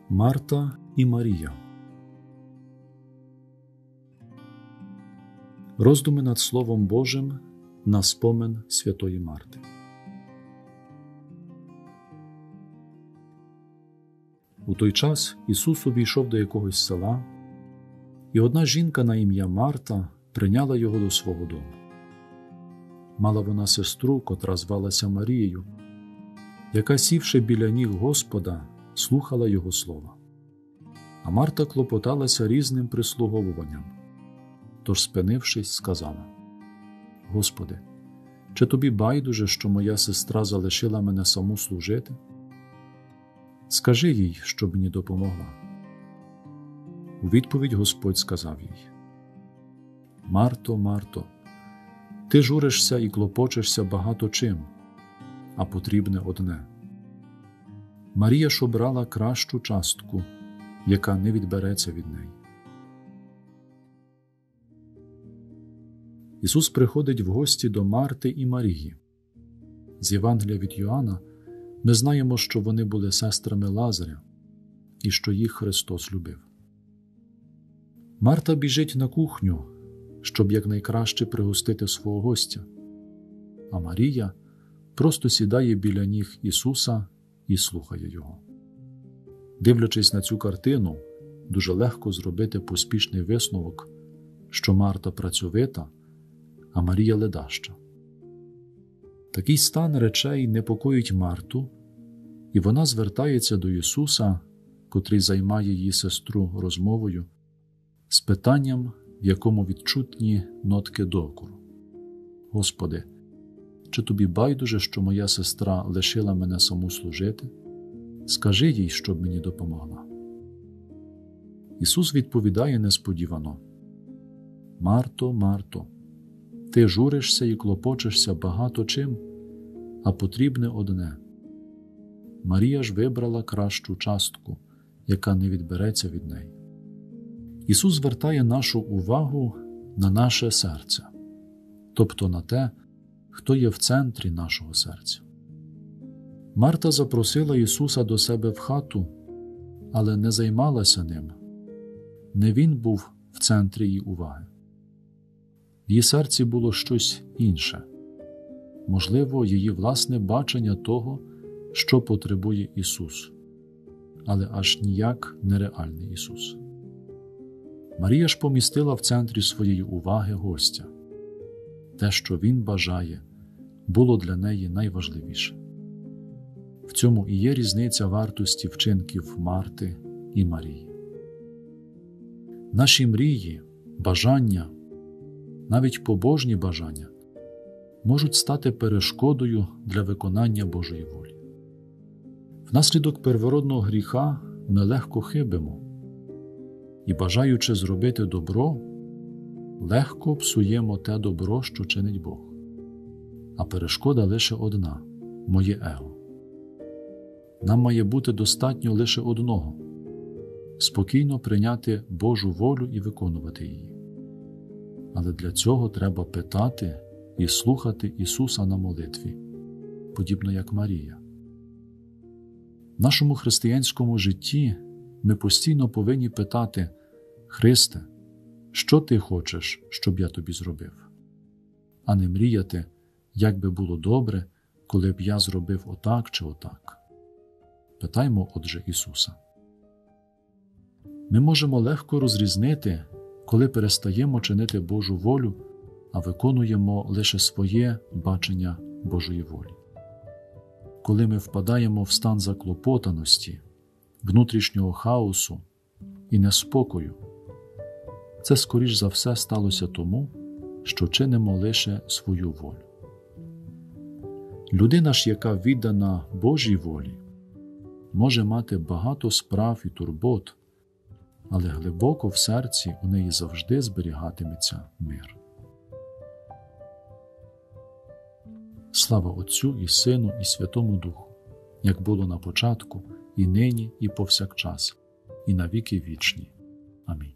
Марта і Марія. Роздуми над Словом Божим на спомин святої Марти. У той час Ісус увійшов до якогось села, і одна жінка на ім'я Марта прийняла його до свого дому. Мала вона сестру, котра звалася Марією, яка, сівши біля ніг Господа, слухала його слова. А Марта клопоталася різним прислуговуванням. Тож, спинившись, сказала: «Господи, чи тобі байдуже, що моя сестра залишила мене саму служити? Скажи їй, щоб мені допомогла». У відповідь Господь сказав їй: «Марто, Марто, ти журишся і клопочешся багато чим, а потрібне одне. Марія ж обрала кращу частку, яка не відбереться від неї». Ісус приходить в гості до Марти і Марії. З Євангелія від Йоанна ми знаємо, що вони були сестрами Лазаря і що їх Христос любив. Марта біжить на кухню, щоб якнайкраще пригостити свого гостя, а Марія просто сідає біля ніг Ісуса і слухає Його. Дивлячись на цю картину, дуже легко зробити поспішний висновок, що Марта працьовита, а Марія ледаща. Такий стан речей непокоїть Марту, і вона звертається до Ісуса, котрий займає її сестру розмовою, з питанням, в якому відчутні нотки докору. «Господи, чи тобі байдуже, що моя сестра лишила мене саму служити? Скажи їй, щоб мені допомогла». Ісус відповідає несподівано: «Марто, Марто, ти журишся і клопочешся багато чим, а потрібне одне. Марія ж вибрала кращу частку, яка не відбереться від неї». Ісус звертає нашу увагу на наше серце, тобто на те, хто є в центрі нашого серця. Марта запросила Ісуса до себе в хату, але не займалася ним. Не Він був в центрі її уваги. В її серці було щось інше. Можливо, її власне бачення того, що потребує Ісус, але аж ніяк нереальний Ісус. Марія ж помістила в центрі своєї уваги гостя. Те, що Він бажає, було для неї найважливіше. В цьому і є різниця вартості вчинків Марти і Марії. Наші мрії, бажання, навіть побожні бажання, можуть стати перешкодою для виконання Божої волі. Внаслідок первородного гріха ми легко хибимо і, бажаючи зробити добро, легко псуємо те добро, що чинить Бог. А перешкода лише одна – моє его. Нам має бути достатньо лише одного – спокійно прийняти Божу волю і виконувати її. Але для цього треба питати і слухати Ісуса на молитві, подібно як Марія. В нашому християнському житті ми постійно повинні питати: «Христе, що Ти хочеш, щоб я Тобі зробив?» А не мріяти, як би було добре, коли б я зробив отак чи отак. Питаймо, отже, Ісуса. Ми можемо легко розрізнити, коли перестаємо чинити Божу волю, а виконуємо лише своє бачення Божої волі. Коли ми впадаємо в стан заклопотаності, внутрішнього хаосу і неспокою, це, скоріш за все, сталося тому, що чинимо лише свою волю. Людина ж, яка віддана Божій волі, може мати багато справ і турбот, але глибоко в серці у неї завжди зберігатиметься мир. Слава Отцю і Сину і Святому Духу, як було на початку, і нині, і повсякчас, і на віки вічні. Амінь.